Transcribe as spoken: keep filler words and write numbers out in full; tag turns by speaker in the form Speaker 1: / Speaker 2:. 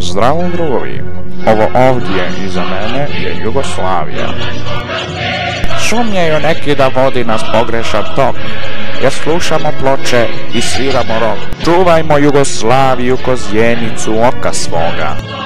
Speaker 1: Zdravo drugovi, ovo ovdje iza mene je Jugoslavija. Sumnjaju neki da vodi nas pogrešan tok, jer slušamo ploče i sviramo rock. Čuvajmo Jugoslaviju ko zjenicu oka svoga.